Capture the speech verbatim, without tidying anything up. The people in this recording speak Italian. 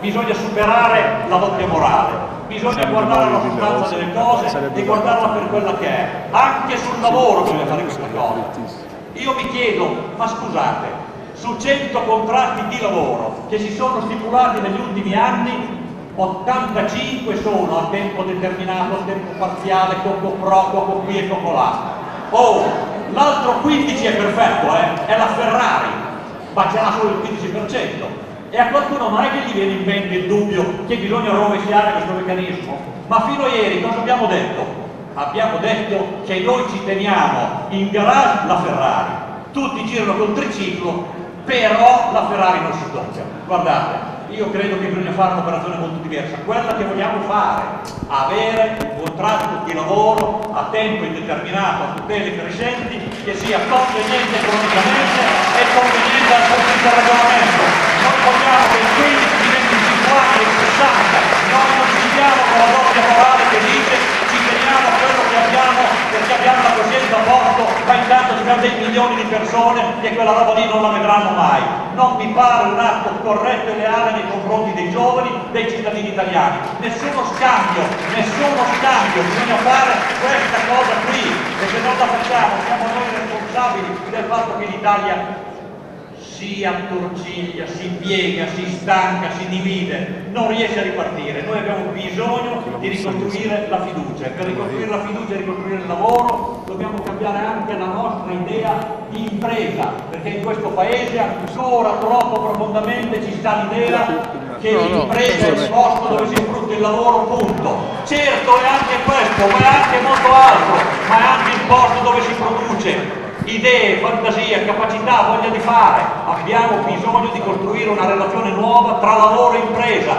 bisogna superare la doppia morale, bisogna guardare la sostanza delle cose e guardarla per quella che è. Anche sul lavoro bisogna fare questa cosa. Io mi chiedo, ma scusate, su cento contratti di lavoro che si sono stipulati negli ultimi anni, ottantacinque sono a tempo determinato, a tempo parziale, poco pro, poco qui e poco là. Oh, l'altro quindici è perfetto, eh? È la Ferrari, ma ce l'ha solo il quindici per cento. E a qualcuno non è che gli viene in mente il dubbio che bisogna rovesciare questo meccanismo. Ma fino a ieri cosa abbiamo detto? Abbiamo detto che noi ci teniamo in garage la Ferrari, tutti girano col triciclo, però la Ferrari non si tocca. Guardate, io credo che bisogna fare un'operazione molto diversa, quella che vogliamo fare, avere un contratto di lavoro a tempo indeterminato, a tutele crescenti, che sia conveniente economicamente e conveniente dal punto di vista del regolamento. Noi vogliamo che il quindici diventi cinquanta e sessanta, noi non ci diamo con la doppia morale che dice ci teniamo a quello che abbiamo perché abbiamo la coscienza a posto, ma intanto ci sono dei milioni di persone che quella roba lì non la vedranno mai. Non mi pare un atto corretto e leale nei confronti dei giovani, dei cittadini italiani. Nessuno scambio, nessuno scambio, bisogna fare questa cosa qui, e se non la facciamo siamo noi responsabili del fatto che l'Italia si attorciglia, si piega, si stanca, si divide, non riesce a ripartire. Noi abbiamo bisogno di ricostruire la fiducia, e per ricostruire la fiducia e ricostruire il lavoro dobbiamo cambiare anche la nostra idea di impresa, perché in questo paese ancora troppo profondamente ci sta l'idea che l'impresa è il posto dove si sfrutta il lavoro, punto. Certo è anche questo, ma è anche molto altro, ma è anche il posto dove si produce idee, fantasia, capacità, voglia di fare. Abbiamo bisogno di costruire una relazione nuova tra lavoro e impresa.